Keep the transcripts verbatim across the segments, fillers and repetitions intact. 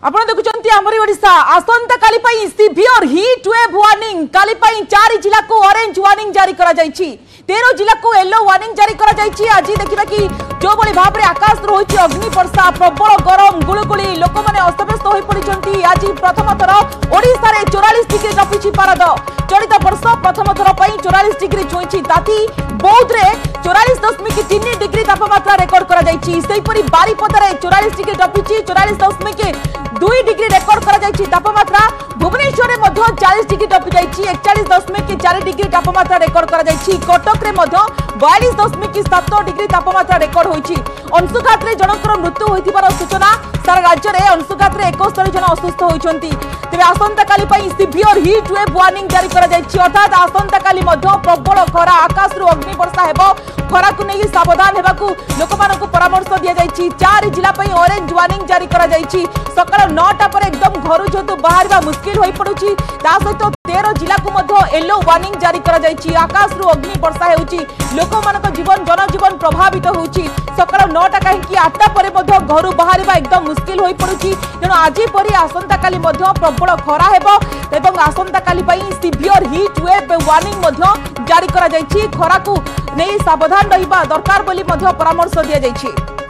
आपण देखुचंती हमरी ओडिशा आसंता काली पई सिवियर हीट वेव वार्निंग काली पई चार जिला को ऑरेंज वार्निंग जारी करा जायछि तेरह जिला को येलो वार्निंग जारी करा जायछि। आज देखिबा कि जो बळी भाबरे आकाश रहिछि अग्नि वर्षा प्रबल गरम गुळुगुळी लोक माने अस्तव्यस्त होई पडिचंती। आज प्रथम थर ओडिशा रे चौवालीस डिग्री टपिछि पारद चलित वर्ष प्रथम थर पई चौवालीस डिग्री छुइछि ताती बौद्ध रे चौवालीस दशमिक तीन डिग्री तापमात्रा रेकर्ड करा जायछि। सेहिपरि बारिपदा रे चौवालीस डिग्री टपिछि चौवालीस दशमिक दुई डिग्री रेकर्ड करा जायछि तापमात्रा। भुवनेश्वर रे मध्य चालीस डिग्री टपि जायछि एकचालीस दशमिक चार डिग्री तापमात्रा रेकर्ड करा जायछि। कटक रे मध्य बयालीस दशमिक सात डिग्री तापमात्रा रेकर्ड होइछि। अंशुघात रे जनकर मृत्यु होइथिबार सूचना सारा राज्य रे अंशुघात रे इकहत्तर जन असुस्थ होइछन्ति। तेबे आसंता काली पई सिवियर हीट वेव वार्निंग जारी करा जायछि अर्थात आसंता काली मध्य प्रबल खरा आकाश रु अग्नि वर्षा हेबो खरा को नै सावधान हेबाकू लोकमानकू परामर्श दिया जायछि। चार जिला पई ऑरेंज वार्निंग जारी करा जायछि। सकाळ नौटा पर एकदम घर जेतु बाहरबा मुश्किल होई पडुछि ता सहित तेरह जिला को मध्य येलो वार्निंग जारी करा जायछि। आकाश रु अग्नि वर्षा हेउछि लोकमानक जीवन जनजीवन प्रभावित होउछि। सकाळ नौटा काहे कि आठटा पर मध्य घर बाहरबा एकदम मुश्किल होई पडुछि तेणु आज परि आसंता काली मध्य प्रबल खरा हेबो एवं आसंता काली पई सिवियर हीट वेव वार्निंग मध्य जारी करा जायछि। खरा को नै सावधान रहिबा दरकार बोली मध्य परामर्श दिया जायछि।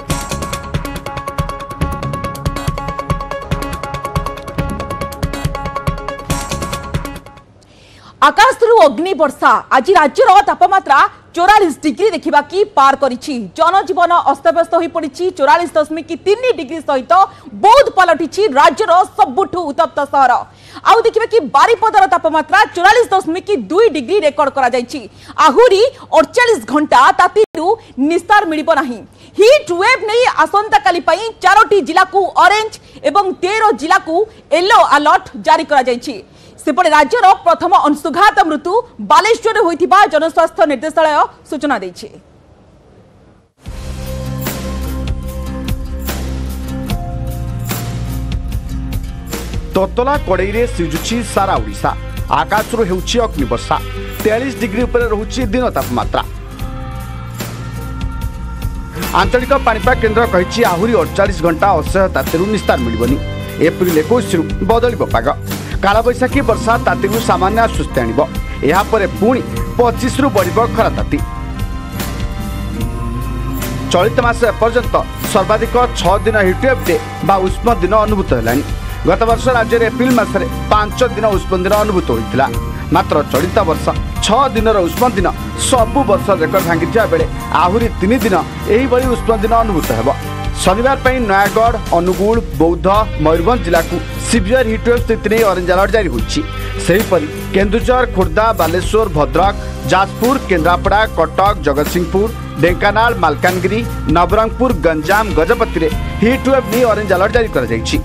आकाश रु अग्नि वर्षा आज राज्यर तापमात्रा चौवालीस डिग्री देखा कि पार करिछि। जनजीवन अस्तव्यस्त हो पड़ी चौवालीस दशमिक तीन डिग्री सहित बौद्ध पलटि राज्यर सबुठू उत्तप्त सहर। आउ देखिबा कि बारिपदार तापमात्रा चौवालीस दशमिक दुई डिग्री रेकर्ड करा जायछि। आहुरी अड़तालीस घंटा तातीरु निस्तार मिलिबो नाही। हीट वेव नहीं आसंता काली पई चारोटी जिला को ऑरेंज एवं तेरह जिला को येलो अलर्ट जारी करा जायछि। सेपटे राज्यर प्रथम अंशुघात मृत्यु बालेश्वर होइथिबा जनस्वास्थ्य निर्देशालय सूचना दैछि। ततला कड़ई रे सिजुछि सारा ओडिशा आकाश रु हेउछि अग्नि वर्षा तैंतालीस डिग्री ऊपर रहुछि दिन तापमात्रा। आंचलिक पाणीपाग केन्द्र कहिछि आहुरी अड़तालीस घंटा असह्य तातीरु निस्तार मिलिबनी। एप्रिल इक्कीस रु बदलिबो पाग काला बैशाखी वर्षा तातीरु सामान्य आश्वस्ति आनिबो। एहा परे पुणी पच्चीस रु बढ़िबो खरा ताती। चलित मास एपर्यंत सर्वाधिक छह दिन हिटवेव डे बा उष्म दिन अनुभूत हेलानी। गत वर्ष राज्य में एप्रिल मासरे पांच दिन उष्म दिन अनुभूत होइतिला मात्र चलित वर्ष छह दिन उष्म दिन सबु वर्ष रेकर्ड भांगिथिया बेले आहुरी तीन दिन एही बड़ी उष्म दिन अनुभूत हेबो। शनिवार पई नयागढ़ अनुगुल बौद्ध मयूरभंज जिला को सिवियर हिटवेव स्थिति नहीं ऑरेंज अलर्ट जारी होइछि। सेहिपरि केन्दुझर खोर्धा बालेश्वर भद्रक जाजपुर केन्द्रापड़ा कटक जगतसिंहपुर ढेंकानाल मालकानगिरी नवरंगपुर गंजाम गजपति रे हिटवेव नहीं ऑरेंज अलर्ट जारी करा जाइछि।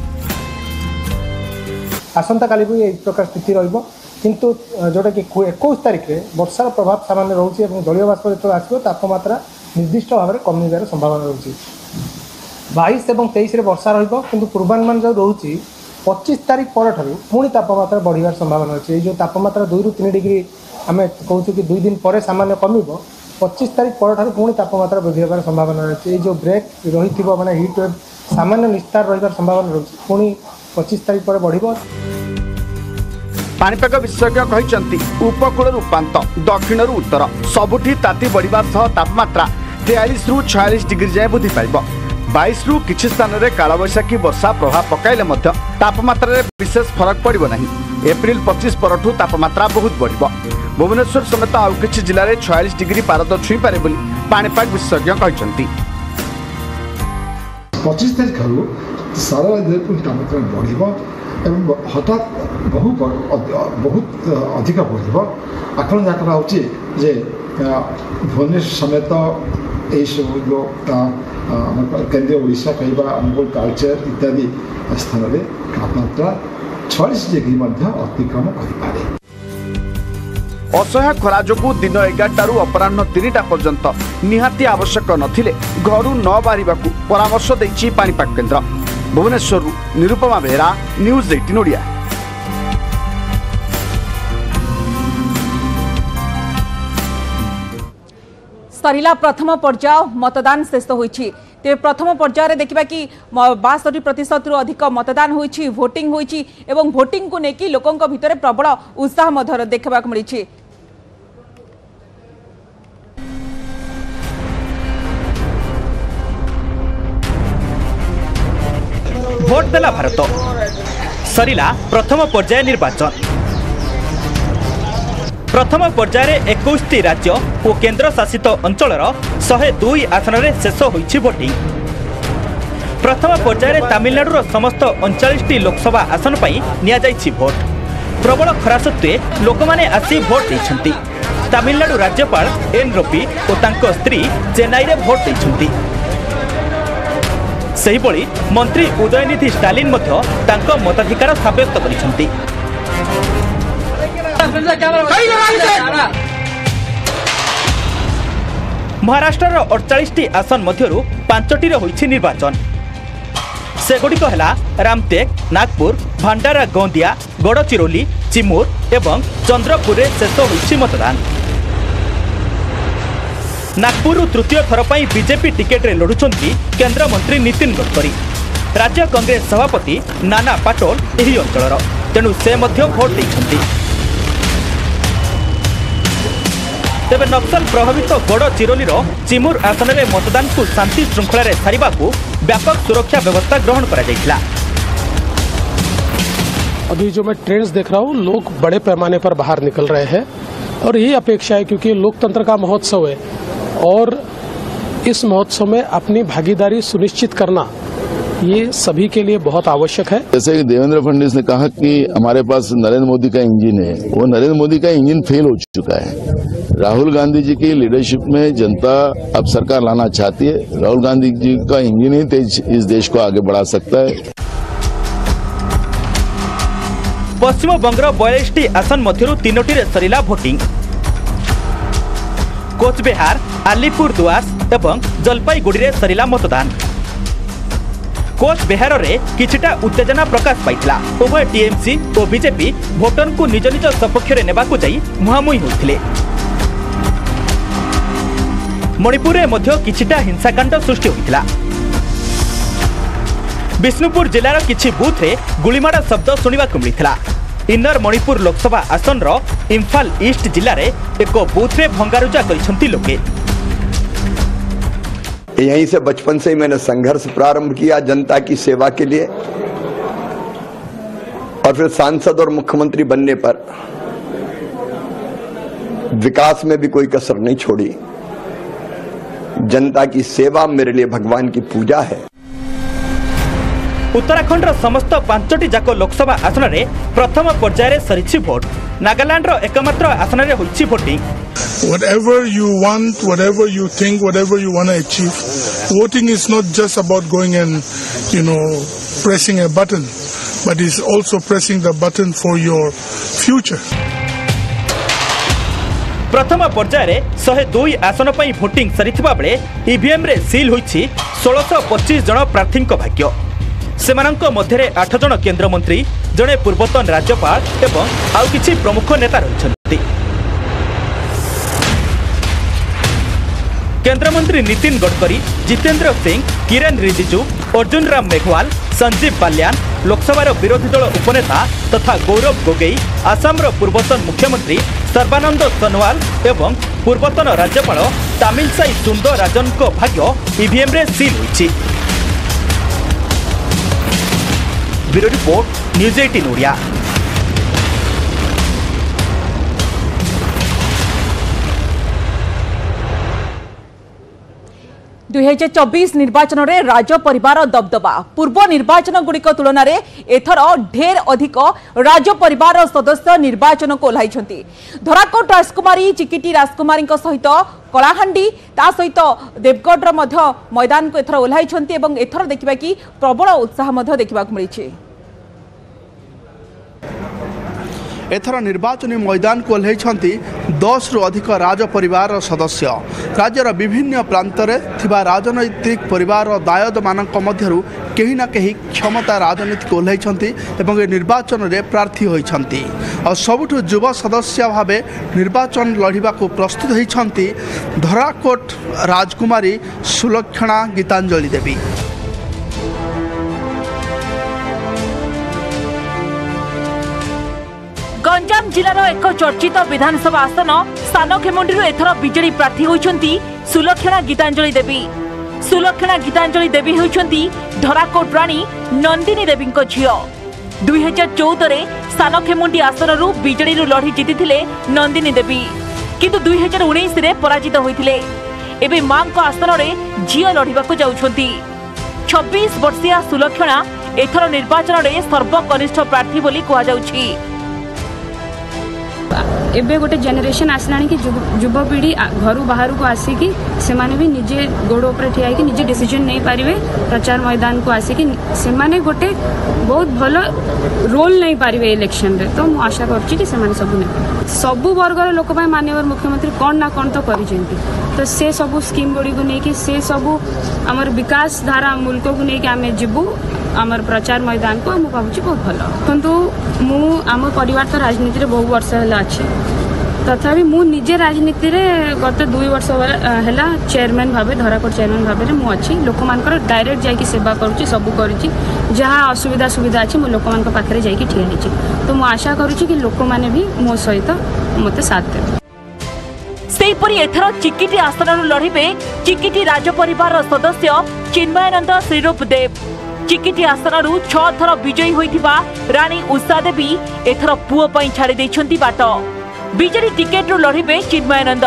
आसंता काली भी एक प्रकार स्थिति रहिबो किंतु जोटा कि इक्कीस तारिख रे वर्षार प्रभाव सामान्य रहउछि एवं जलीय बाष्प जेतो आसिबो तापमात्रा निर्दिष्ट भाव में कमिबार संभावना रहउछि। बाईस एवं तेईस रे वर्षा रहिबो किंतु पूर्वानुमान जो रहउछि पच्चीस तारिख पर ठारू पुणी तापमात्रा बढ़िबार संभावना अछि। ए जो तापमात्रा दो रु तीन डिग्री आमे कहउछु कि दुई दिन पर सामान्य कमिबो पच्चीस तारिख पर ठारू पुणी तापमात्रा वृद्धि होबार संभावना अछि। ए जो ब्रेक रहिथिबो माने हीट वेव सामान्य निस्तार रहिबार संभावना रहउछि पुणी पच्चीस तारिख पर बढ़िबो। पाणीपाग विशेषज्ञ कहिसंती उपकूल उपांत दक्षिण रु उत्तर सबुठी ताती बढ़िबा सह तापमात्रा तैंतालीस रु छियालीस डिग्री जाए वृद्धि पाइबो। बाईस रु किछि स्थान रे कालबैशाखी वर्षा प्रभाव पकाइले मध्य तापमात्रा रे विशेष फरक पड़िबो नाही। एप्रिल पच्चीस परठू तापमात्रा बहुत बढ़िबो। भुवनेश्वर समेत आउ किछि जिल्ला रे छियालीस डिग्री पारद छुई पारे बोली पाणीपाग विशेषज्ञ कहिसंती। पच्चीस तारिख रु सारा राज्य में तापमात्रा बढ़िबो एवं हठात बहु बहुत अधिक बढ़िबो। आकलन जा करा होछि जे भुवनेश्वर समेत यही सब जो केन्द्रीय ओडिशा कहवा अनुगुल कालचर इत्यादि स्थान में तापमात्रा छियालीस डिग्री अतिक्रम करें। असह्य खरा जो दिन एगारटू अपराह तीनटा पर्यंत निहाती आवश्यक नथिले घरू न बाहरिबाकू परामर्श दैछि पाणीपाग केन्द्र। भुवनेश्वर निरुपमा बेहरा न्यूज अठारह ओडिया। सरिला प्रथम पर्याय मतदान शेष होइछि। तेज प्रथम पर्यायर देखा कि बासठी प्रतिशत रु अधिक मतदान होइछि भोटिंग होइछि एवं भोटिंग को लेकिन लोकों भितर प्रबल उत्साह देखा मिली। भोट देला भारत सरिला प्रथम पर्याय निर्वाचन। प्रथम पर्यायर इक्कीस टी राज्य और केंद्र शासित अंचलर एक सौ दो आसन में शेष होइछि भोटिंग। प्रथम पर्यायर तमिलनाडुर समस्त उनचालीस टी लोकसभा आसन पर निया जाइछि भोट। प्रबल खरा सत्वे लोक माने आसी भोट देइछन्ति। तमिलनाडु राज्यपाल एन रवि और तांको स्त्री चेन्नई रे भोट देइछन्ति। सेहिभଳି मंत्री उदयनिधि स्टालिन मध्य तांको मताधिकार साब्यस्त करिसन्ति। महाराष्ट्र अड़तालीस टी आसन मध्यरु पांचटी रे होइछि निर्वाचन। सेगुड़िक है रामटेक, नागपुर, भंडारा, गोंदिया, गड़चिरोली, चिमूर एवं चंद्रपुर रे शेष होइछि मतदान। नागपुर तृतीय थर पर बीजेपी टिकेट रे लड़ुछंती केंद्र मंत्री नितिन गडकरी। राज्य कांग्रेस सभापति नाना पाटोल एही अंचलर, तेणु से मध्य भोट देइछंती। तेबे नक्सल प्रभावित गड़चिरोलीर चिमूर आसन में मतदान को शांति श्रृंखला रे सारिबाकू व्यापक सुरक्षा व्यवस्था ग्रहण करा जाइछला। अभी जो मैं ट्रेंड्स देख रहा हूँ, लोग बड़े पैमाने पर बाहर निकल रहे हैं और यही अपेक्षा है क्योंकि लोकतंत्र का महोत्सव है और इस महोत्सव में अपनी भागीदारी सुनिश्चित करना ये सभी के लिए बहुत आवश्यक है। जैसे कि देवेंद्र फडणवीस ने कहा कि हमारे पास नरेंद्र मोदी का इंजन है, वो नरेंद्र मोदी का इंजन फेल हो चुका है। राहुल गांधी जी की लीडरशिप में जनता अब सरकार लाना चाहती है। राहुल गांधी जी का इंजन ही तेज इस देश को आगे बढ़ा सकता है। पश्चिम बंगर बयालीस टी आसन मध्यरु तीनोटी रे सरिला भोटिंग। कोचबिहार, आलीपुरदुआर एवं जलपाईगुड़ी रे सरिला मतदान। कोचबिहार रे किछिटा उत्तेजना प्रकाश पाइथिला। उभय टीएमसी और बीजेपी भोटर को निज निज सपक्ष रे नेबाकू जाई मुहामुही होइथिले। मणिपुर रे मध्य किछिटा हिंसाकांड सृष्टि होइथिला। विष्णुपुर जिलार किछि बूथ रे गुलीमाड़ शब्द सुनिबाकू मिलिथिला। इन्नर मणिपुर लोकसभा आसन रो इम्फाल ईस्ट जिले में एक बूथ रे भंगारुजा करिसंती लोके। यहीं से बचपन से ही मैंने संघर्ष प्रारंभ किया जनता की सेवा के लिए और फिर सांसद और मुख्यमंत्री बनने पर विकास में भी कोई कसर नहीं छोड़ी। जनता की सेवा मेरे लिए भगवान की पूजा है। उत्तराखंड समस्त पांचटी जाक लोकसभा आसन में प्रथम पर्यायर सरिछि भोट। नागालैंड एकमात्र आसन में होइछि voting. Whatever you want, whatever you think, whatever you want to achieve, voting is not just about going and, you know, pressing a button, but it's also pressing the button for your future. प्रथम पर्यायर एक सौ दो आसन पर voting सरिथिबा बेले EVM रे seal होइछि सोलह सौ पच्चीस जन प्रार्थी भाग्य। सेमानंक मध्यरे आठ जन केंद्र मंत्री, जड़े पूर्वतन राज्यपाल एवं आउ किछि प्रमुख नेता रहिछन्ति। केंद्र मंत्री नितिन गडकरी, जितेंद्र सिंह, किरेन रिजिजू, अर्जुन राम मेघवाल, संजीव बाल्यान, लोकसभा विरोधी दल उपनेता तथा गौरव गोगोई, आसाम पूर्वतन मुख्यमंत्री सर्बानंद सोनोवाल एवं पूर्वतन राज्यपाल तामिलसाई सुंदरराजन को भाग्य ईवीएम रे सील होइछि। ब्यूरो रिपोर्ट, न्यूज अठारह ओडिया। दुई हजार चौबीस निर्वाचन में राज परिवार दबदबा। पूर्व निर्वाचन गुड़िक तुलन में एथर ढेर अधिक राज परिवार सदस्य निर्वाचन को ओह्लाइछन्ति। धराकोट राजकुमारी चिकिटी राजकुमारी सहित कलाहांडी ता सहित देवगढ़ मैदान को एथर ओह्लाइछन्ति एवं एथर देखिबा कि प्रबल उत्साह देखा मिली। एथर निर्वाचन मैदान को ओह्लैछन्ति दस रु अधिक राज परिवार सदस्य। राज्यर विभिन्न प्रांतरे थिबा राजनैतिक परिवार दायद मानक मध्यरु केही ना केही क्षमता राजनीति को ओह्लैछन्ति एवं निर्वाचन रे प्रार्थी होइछन्ति। और सबुठु युवा सदस्य भावे निर्वाचन लड़िबा को प्रस्तुत होइछन्ति धराकोट राजकुमारी सुलक्षणा गीतांजलि देवी। गंजाम जिलार एक चर्चित विधानसभा आसन सानखेमुंडी एथर बीजेडी प्रार्थी होइछन्ति सुलक्षणा गीतांजलि देवी। सुलक्षणा गीतांजलि देवी होइछन्ति धराकोट राणी नंदिनी देवी झियो। दुई हजार चौदह सानखेमुंडी आसनरू बीजेडी लड़ी जीति नंदिनी देवी, किंतु दुई हजार उन्नीस पराजित होइथिले। एबे मां को आसन में झियो लड़ाक जाउछन्ति। छब्बीस वर्षीय सुलक्षणा एथर निर्वाचन में सर्वकनिष्ठ प्रार्थी बोली कहा जाउछि। एबे गोटे जेनेरेशन आसलानी कि युवपीढ़ी घर बाहर को आसिकी से माने भी निजे गोड़ ऊपर ठिया कि निजे डिसीजन नहीं पारिबे। प्रचार मैदान को आसिकी से माने गोटे बहुत भलो रोल नहीं पारिबे इलेक्शन रे। तो मु आशा करछि कि से माने सब ने सब वर्गर लोक पय माननीय मुख्यमंत्री कोन ना कोन तो करिसेंती। तो से सब स्कीम गुडी को नै कि से सब हमर विकास धारा मुल्क को नै कि आमे जिबु आमर प्रचार मैदान को मु भाबुछि बहुत भलो। किंतु मु आम परिवार तो राजनीति रे बहुत वर्ष हला अछि, तथापि मु निजे राजनीति रे गत दुई वर्ष हला चेयरमैन भाबे धराकोट चेयरमैन भाबे रे मु अछि। लोक मानकर डायरेक्ट जाई कि सेवा करूछि, सब करूछि। जहाँ असुविधा सुविधा अछि मु लोक मान को पाखरे जाई कि ठिया हिछि। तो मु आशा करूछि कि लोक माने भी मो सहित मते साथ देबे। सेहीपरि एथर चिकिटी आसनरू लड़िबे चिकिटी राजपरिवार सदस्य चिन्मयानंद श्रीरूप देव। चिकिटी आसनरू छह थर विजयी होइथिबा रानी उषा देवी एथर पुओ पई छाड़ी दैछन्ति बाट। बीजेडी टिकेट रू लड़िबे चिन्मयानंद।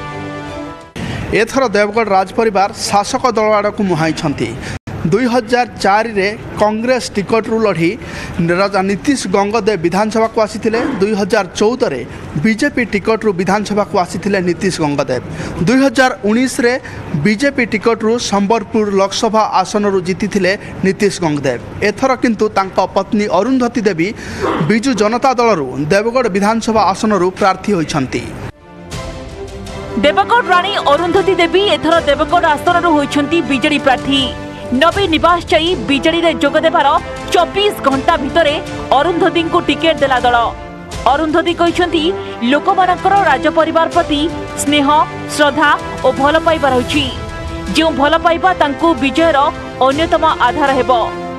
एथर देवगढ़ राजपरिवार शासक दल आड़ को मुहाई। दुई हजार चार रे कांग्रेस टिकट रू लड़ी राजा नीतीश गंगदेव विधानसभा को आसीथिले। दुई हजार चौदह रे बीजेपी टिकट रू विधानसभा को आसीथिले नीतीश गंगदेव। दुई हजार उन्नीस रे बीजेपी टिकट रू संबलपुर लोकसभा आसन रू जीतिथिले नीतीश गंगदेव। एथर किंतु तांका पत्नी अरुंधती देवी बिजु जनता दल रू देवगढ़ विधानसभा आसन रू प्रार्थी होइछन्ति। देवगढ़ राणी अरुंधती देवी एथर देवगढ़ आसन रू होइछन्ति बीजेडी प्रार्थी। नवी निवास जाई बीजेडी रे जोग देबार चौबीस घंटा भितरे अरुंधती को टिकेट देला दल। अरुंधती कहिसंती लोकमानकर राजपरिवार प्रति स्नेह श्रद्धा और भल पाइबा रहिछि। जो भल पाइबा तांको विजयर अन्यतम आधार हेबो।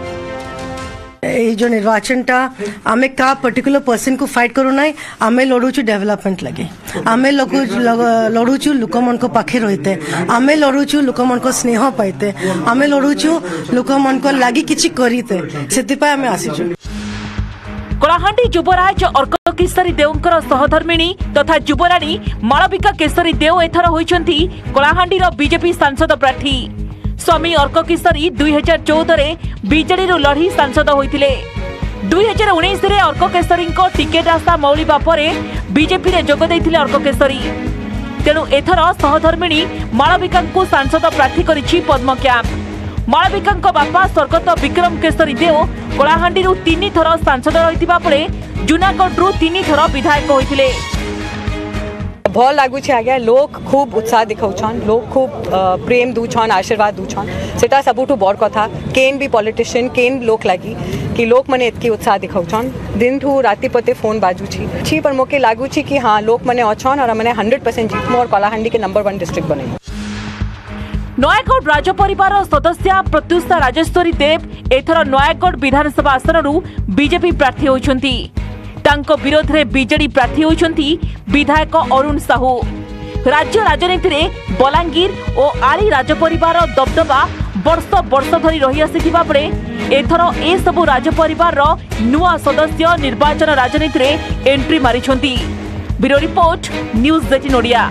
ये जो निर्वाचन टा आमे का पर्टिकुलर पर्सन को फाइट करू ना, आमे लड़ुचु डेवलपमेंट लगे, आमे लड़ुचु लोक मन को पाखे रहते, आमे लड़ुचु लोक मन को स्नेह पाइते, आमे लड़ुचु लोक मन को लागी किछि करिते। सेति पय आमे आसीछु। कलाहांडी युवराज अर्क केसरी देवंकर सहधर्मिणी तथा युवराणी मालविका केसरी देव एथर होइछन्ति कलाहांडीर बीजेपी सांसद प्रार्थी। स्वामी अर्क केसरी दुई हजार चौदह रे बीजेडी रू लड़ी सांसद होइथिले। दुई हजार उन्नीस रे अर्क केसरी को टिकेट आशा मौलिबा परे बीजेपी रे जोग दैथिले अर्क केसरी। तेणु एथर सहधर्मिणी मालविका को सांसद प्रार्थी करिछि पद्म कैंप। मालविका बापा स्वर्गत विक्रम केसरी देव कलाहांडी रू तीन थर सांसद रहिथिबा परे जूनागढ़ रू तीन थर विधायक होइथिले। भल लगुच आज्ञा लोक खूब उत्साह दिखाऊन, लोक खूब प्रेम दूछन, आशीर्वाद दूछन। सेटा सबुठू बड़ कथा। केन भी पॉलिटिशियन केन लोक लगी कि लोक मने एतकी उत्साह दिखाऊन। दिन ठू राति पते फोन बाजुची छी पर मोके लागुची कि हाँ लोक मने अछन और मने हंड्रेड परसेंट जीतमु और कलाहांडी के नंबर वन डिस्ट्रिक्ट बने। नयागढ़ राजपरिवार सदस्य प्रत्युषा राजेश्वरी देव एथर नयागढ़ विधानसभा आसनरू बीजेपी प्रार्थी होइछन्ति। तांको विरोध रे बीजेडी प्रार्थी होइछन्ति विधायक अरुण साहू। राज्य राजनीति रे बलांगीर और आली राजपरिवार दबदबा वर्ष वर्ष धरी रही आसिथिबा परे एथर ए सबु राजपरिवार रो नुआ सदस्य निर्वाचन राजनीति रे एंट्री मारिछन्ति। Bureau report news eighteen Odia.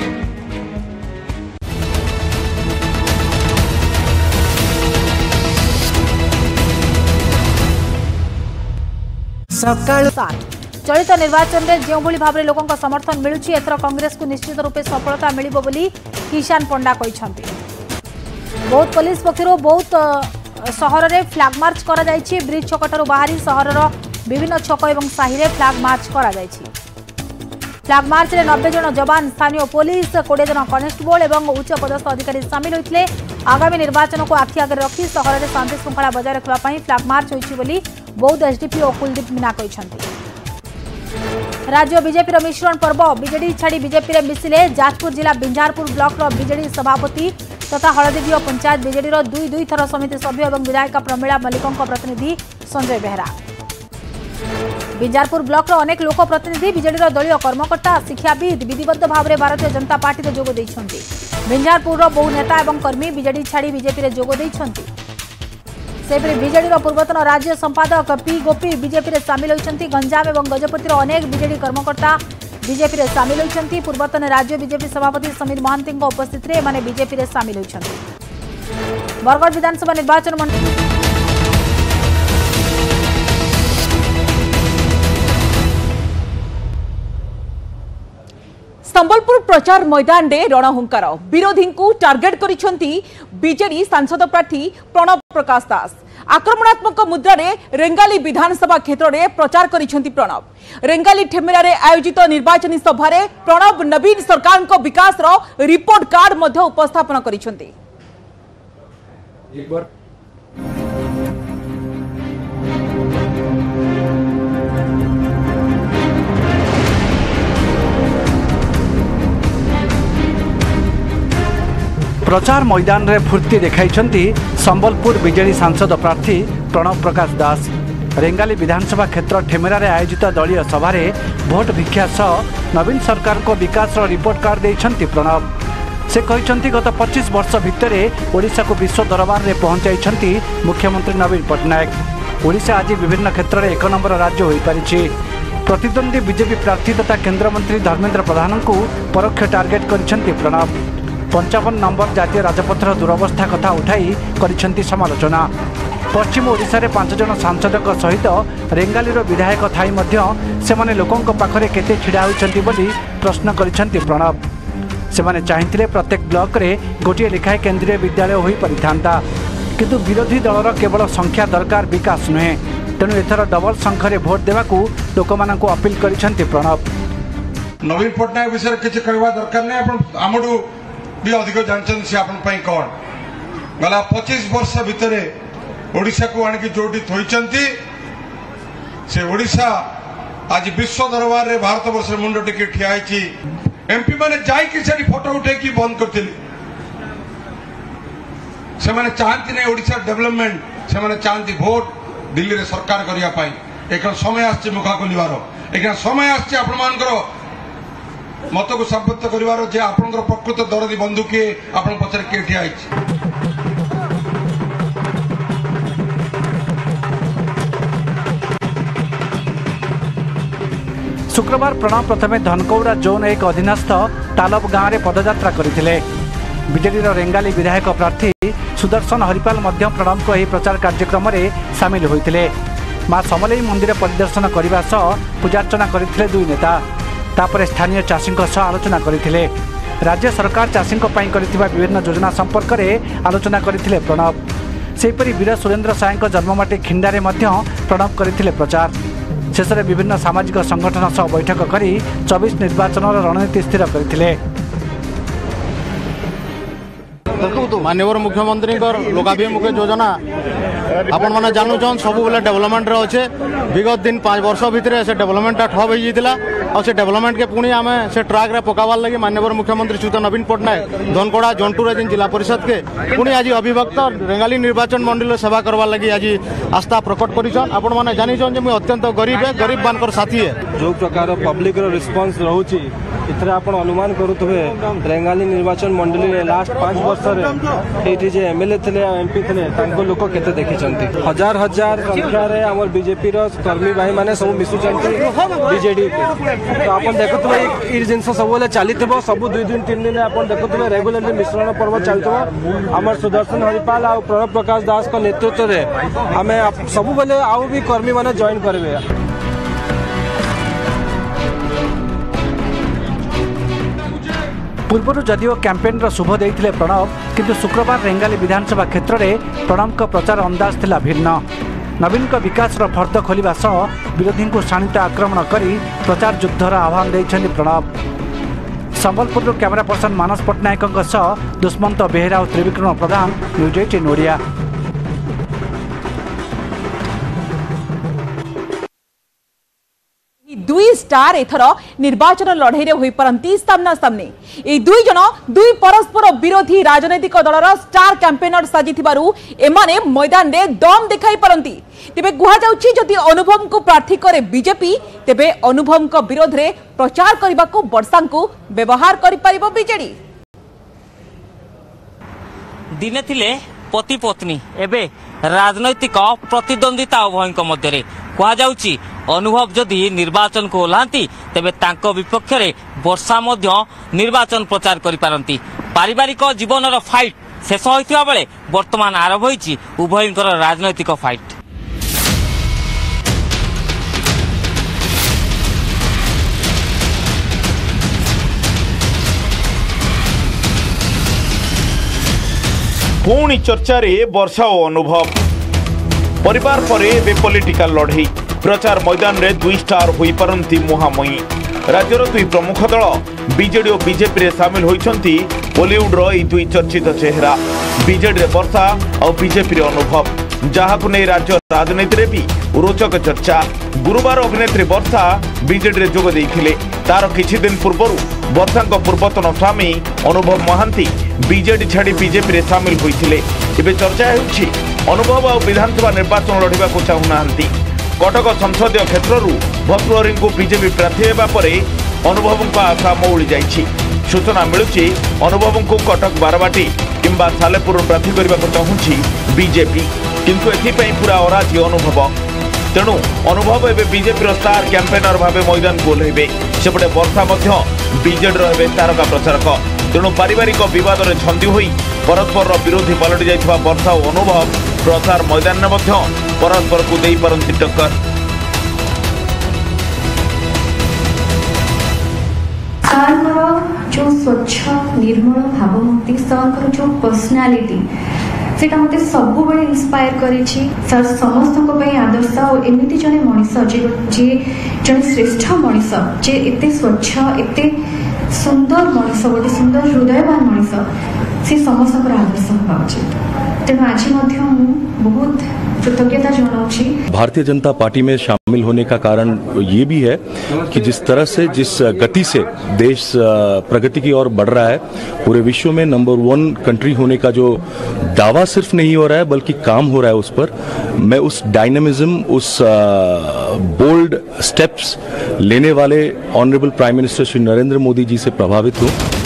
चलित निर्वाचन में जो भाव में लोकों समर्थन मिलुछि एथर कांग्रेस को निश्चित रूपे सफलता मिलिबो बोली किसान पंडा कहते। बहुत पुलिस पक्षर बहुत सहर में फ्लैग मार्च करा जायछि। ब्रिज छकटारू बाहरी सहर विभिन्न छक और साहि में फ्लैग मार्च करा जायछि। फ्लैग मार्च में नब्बे जन जवान, स्थानीय पुलिस, कोड़े जन कनेस्टेबल और उच्च पदस्थ अधिकारी सामिल होते। आगामी निर्वाचन को आखि आगे रखी सहर में शांति श्रृंखला बजाय रखापी फ्लैग मार्च होती बौद्ध एसडीपीओ कुलदीप मीना कहते। राज्य बीजेपी मिश्रण पर्व बीजेडी छाड़ी बीजेपी में मिसिले जाजपुर जिला बिंझारपुर ब्लॉक बीजेडी सभापति तथा हलदीदियो पंचायत बीजेडी दुई दुई थर समिति सभ्य और विधायिका प्रमीला मल्लिकों प्रतिनिधि संजय बेहरा। बिंझारपुर ब्लॉक अनेक लोक प्रतिनिधि बीजेडी दलीय कर्मकर्ता शिक्षाविद विधिबद्ध भाव में भारतीय जनता पार्टी में जोग देइछन्ति। बिंझारपुर बहु नेता और कर्मी बीजेडी छाड़ी बीजेपी में जोग देइछन्ति। सेपरि बीजेडी पूर्वतन राज्य संपादक पी गोपी बीजेपी में सामिल होइछन्ति। गंजाम और गजपतिर अनेक बीजेडी कर्मकर्ता बीजेपी में सामिल होइछन्ति। पूर्वतन राज्य बीजेपी सभापति समीर महांती उपस्थित में एमाने बीजेपी में सामिल होइछन्ति। बरगढ़ विधानसभा निर्वाचन मंडली संबलपुर प्रचार मैदान में रणहुंकार विरोधी को टार्गेट करिसेंती बीजेडी सांसद प्रार्थी प्रणव प्रकाश दास। आक्रमणात्मक मुद्रा रे रेंगाली विधानसभा क्षेत्र में प्रचार करिसेंती प्रणव। रेंगाली ठेमेरा रे आयोजित निर्वाचनी सभा रे प्रणव नवीन सरकार को विकास रो रिपोर्ट कार्ड मध्य उपस्थापन करिसेंती। एक बार प्रचार मैदान रे फूर्ति देखाइछन्ति संबलपुर बीजेडी सांसद प्रार्थी प्रणव प्रकाश दास। रेंगाली विधानसभा क्षेत्र ठेमेरा रे आयोजित दलीय सभा रे भोट भिक्षा सह नवीन सरकार को विकास रिपोर्ट कार्ड देइछन्ति प्रणव। से कहिछन्ति गत पच्चीस वर्ष भितर ओडिशा को विश्व दरबार रे पहुंचाइछन्ति मुख्यमंत्री नवीन पट्टनायक। ओडिशा आज विभिन्न क्षेत्र में एक नंबर राज्य हो पारिछि। प्रतिद्वंदी बीजेपी प्रार्थी तथा केंद्र मंत्री धर्मेंद्र प्रधान को परोक्ष टार्गेट करिछन्ति प्रणव। पंचावन नंबर जातीय राजपथर दुरवस्था कथा उठाई करिसेंती समालोचना। पश्चिम ओडिशा रे पांच जन सांसदक सहित रेंगाली विधायक थाई मध्य सेमाने लोकंक पाखरे केते छिड़ा होइछन्ती बोली प्रश्न करिसेंती प्रणव। सेमाने चाहिथिले प्रत्येक ब्लॉक रे गोटिए लेखाए केंद्रीय विद्यालय होई परिथांता, किंतु विरोधी दलर केवल संख्या दरकार विकास नुहे। तेणु एथर डबल संख्यारे भोट देवाकू लोकमानंकू अपील करिसेंती प्रणव। नवीन पट्टनायक विषय किछि कहवा दरकार नै। आपण आमडू भी अधिक जानछन से आपण पई कोन गला पच्चीस वर्ष भितर ओडिशा को आनिक जोटी थोइचंती से ओडिशा आज विश्व दरबार रे भारत वर्ष मुंड टिके ठिया आइछि। एमपी माने जाई कि सेठी फोटो उठे की बंद करथिले। से माने चाहती नै ओडिशा डेवलपमेंट, से माने चाहती वोट दिल्ली रे सरकार करिया पाई। एक समय आछे मुखा खोलिवार, एक समय आछे आपण मानकर मत को साब्यस्त करिवार जे आपनकर प्रकृत दरदी बंधु के आपण पछरे के ठिया आइछि। शुक्रवार प्रणव प्रथमे धनकौड़ा जोन एक अधीनस्थ तालब गाँव में पदयात्रा करथिले। बीजेडी रेंगाली विधायक प्रार्थी सुदर्शन हरिपाल मध्य प्रणव को यह प्रचार कार्यक्रम में सामिल होइतिले। मां समलेई मंदिर परिदर्शन करने सह पूजार्चना करथिले दुई नेता। तापर स्थानीय चाषी सह आलोचना करथिले। राज्य सरकार चाषी करथिबा विभिन्न योजना संपर्क में आलोचना करथिले प्रणव। सेहीपरि वीर सुरेंद्र साय जन्ममाटी खिंडारे मध्य प्रणव करथिले प्रचार। शेष में विभिन्न सामाजिक संगठन सह बैठक करी चौबीस निर्वाचन रणनीति स्थिर करथिले। देखो माननीय मुख्यमंत्री लोकाभिमुखी योजना आपण मैंने जानून सब बेले डेवलपमेंट अच्छे। विगत दिन पाँच वर्ष भितर से डेवलपमेंट ठप हो जाता और से डेवलपमेंट के पुणी आम से ट्राक रे पकावार लगे माननीय मुख्यमंत्री श्रीयुत नवीन पट्टनायक धनकड़ा जंटूर जिन जिला परिषद के पुणी आज अभिभक्त रेंगाली निर्वाचन मंडल सेवा करवार लगे आज आस्था प्रकट करिछन। आपण मैंने जानिछन जे मुई अत्यंत गरीब है, गरीब मानकर साथी है। जो प्रकार पब्लिक रिस्पांस रोची इतने आपण अनुमान करुवे रेंगाली निर्वाचन मंडली लास्ट पांच वर्ष ये जे एमएलए थे एमपी थे लोक केते देखिछंती। हजार हजार संख्या रे हमर बीजेपी रो कर्मी भाई माने सब मिसुचंती बीजेडी तो आपण देखुवे ई जिंस सब बेले चलीथबो सब दुई दिन तीन दिन आपण देखुवे रेगुलरली मिश्रण पर्व चलथबो। हमर सुदर्शन हरिपाल आ प्रणव प्रकाश दास को नेतृत्व रे हमें सब बेले आउ भी कर्मी माने जॉइन करबे। पूर्व जदिओ कैंपेन शुभ देते प्रणव, किंतु शुक्रवार रेंगाली विधानसभा क्षेत्र में प्रणव का प्रचार अंदाज थिला भिन्न। नवीन का विकास फर्द खोलिबा सह विरोधी को शाणित आक्रमण करी प्रचार युद्धर आह्वान देइछन्ति प्रणव। संबलपुर कैमरा पर्सन मानस पट्टनायक दुष्मंत बेहेरा और त्रिविक्रम प्रधान न्यूज एटीन ओडिया। दुई स्टार एथर निर्वाचन लड़ाई रे होई परंती सामना सामने ए दुई जन दुई परस्पर विरोधी राजनैतिक दलर स्टार कैंपेनर साजिथिबारु एमाने मैदान रे दम देखाई परंती। तेबे गुहा जाउछि जदि अनुभव को प्रार्थी करे बीजेपी तेबे अनुभव को विरोध रे प्रचार करबा को वर्षा को व्यवहार करि परिबो बीजेडी। दिने थिले पति पत्नी एबे राजनैतिक प्रतिद्वंदिता उभयक मध्य कह जाउछि अनुभव जदि निर्वाचन को ओह्लांती तेबे तांको विपक्ष रे वर्षा मध्य निर्वाचन प्रचार करि पारंती। पारिवारिक जीवनर फाइट शेष होइतिबा बेले वर्तमान आरंभ होइछि उभयकर राजनैतिक फाइट। पुणी चर्चा रे वर्षा और अनुभव परिवार पर बे पॉलिटिकल लड़ाई प्रचार मैदान रे दुई स्टार होई परंती मुहामयी। राज्यर दुई प्रमुख दल बीजेडी और बीजेपी रे सामिल होइछंती बॉलीवुड रो ई दुई चर्चित चेहरा बीजेडी रे वर्षा और बीजेपी रे अनुभव जहाकु नै राज्य राजनीति रे भी रोचक चर्चा। गुरुवार अभिनेत्री वर्षा बीजेडी रे जोग देइथिले। तार किछि दिन पूर्वरु वर्षा पूर्वतन स्वामी अनुभव महांती बीजेडी छाड़ी बीजेपी रे सामिल होइथिले। एबे चर्चा हेउछि अनुभव और विधानसभा निर्वाचन लड़िबा को चाहुनांती। कटक संसदीय क्षेत्ररू भर्तृहरि को बीजेपी प्रार्थी हेबा परे अनुभव को आशा मौली जाइछि। सूचना मिलुछि अनुभव को कटक बारबाटी किंबा सालेपुर प्रार्थी करबा को चाहुछि बीजेपी, किंतु एथिपई पूरा अराजी अनुभव। तेणु अनुभव एवं बीजेपी स्टार कैंपेनर भाव मैदान को ओह्लैबे। सेपटे वर्षा बीजेडी रहे तारका प्रचारक। तेणु पारिवारिक विवाद में छंदी होई परस्पर विरोधी पलटि जाइथिबा वर्षा और अनुभव प्रचार मैदान में परस्पर को देई परंती टक्कर। जो स्वच्छ निर्मल भावमूर्ति सर जो पर्सनालिटी सेटा मते सब बड़े इंस्पायर करिछि। सर समस्त को पई आदर्श और एमिति जने मनिष जे जे जने श्रेष्ठ मनिष जे एते स्वच्छ एते सुंदर मनिष गोटे सुंदर हृदयवान मनिष से समस्त पर आदर्श होगा उचित। तेणु आज मध्य बहुत कृतज्ञता जनाऊँगी। भारतीय जनता पार्टी में शामिल होने का कारण ये भी है कि जिस तरह से जिस गति से देश प्रगति की ओर बढ़ रहा है, पूरे विश्व में नंबर वन कंट्री होने का जो दावा सिर्फ नहीं हो रहा है बल्कि काम हो रहा है उस पर, मैं उस डायनामिज्म उस बोल्ड स्टेप्स लेने वाले honourable prime minister Shri Narendra Modi ji से प्रभावित हूँ।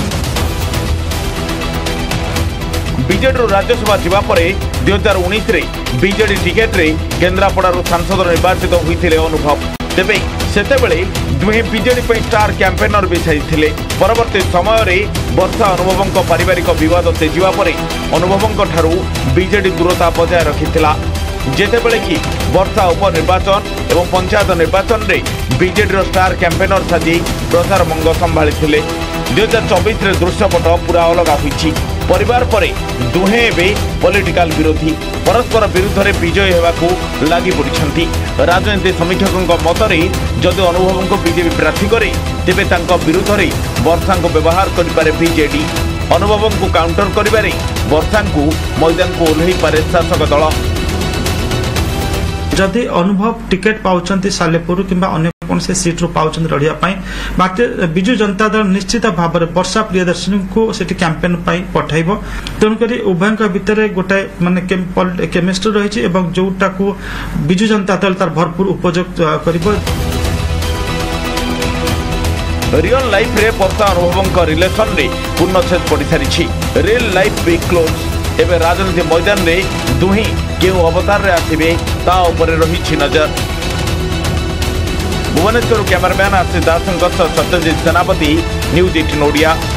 बीजेडी राज्यसभा जीवा परे दुई हजार उन्नीस बीजेडी टिकेट रे केन्द्रापड़ारू सांसद निर्वाचित होते अनुभव। तेबे सेतेबेले दुहे बीजेडी पे स्टार कैंपेनर भी छाइथिले। परवर्ती समय रे वर्षा अनुभवों पारिवारिक विवाद तेजिवा परे अनुभवों ठारू बीजेडी दूरता बजाय रखिथिला। जेतेबेले कि वर्षा उपनिर्वाचन एवं पंचायत निर्वाचन रे बीजेडी स्टार कैंपेनर साजी प्रचार मंग संभाळिथिले। दुई हजार चौबीस दृश्यपट पूरा अलग होइछि। परिवार परे दुहे एबे पॉलिटिकल विरोधी परस्पर विरुद्ध रे विजय हेबाकू लागि पड़िछंती। राजनीति समीक्षकों मतरे जदि अनुभव को बीजेपी प्रार्थी करे तेबे तांको विरुद्ध रे वर्षा को व्यवहार करि पारे बीजेडी। अनुभव को काउंटर करिबारे वर्षा को मैदान को ओह्लैई पारे शासक दल। जदि अनुभव टिकेट पाउचंती सालेपुर किंबा अन्य कौन से सीट रू पाउचंती लड़िया पाई भारतीय बिजु जनता दल निश्चित भाव में वर्षा प्रियदर्शनी को सेठी कैंपेन पाई पठाइबो। तेणुकरी उभय भितर गोटे माने केमिस्ट्री रही एवं जोटा को बिजु जनता दल तार भरपूर उपयोग करिबो। रियल लाइफ रे वर्षा अनुभवों रिलेशन रे पूर्णछेद पड़ सारी। Real life be close. एवं राजनीति मैदान रे दुही केउ अवतार रे आथिबे ता उपरे रही नजर। Bhubaneswar cameraman Ashish Das Satyajit Senapati news eighteen Odia.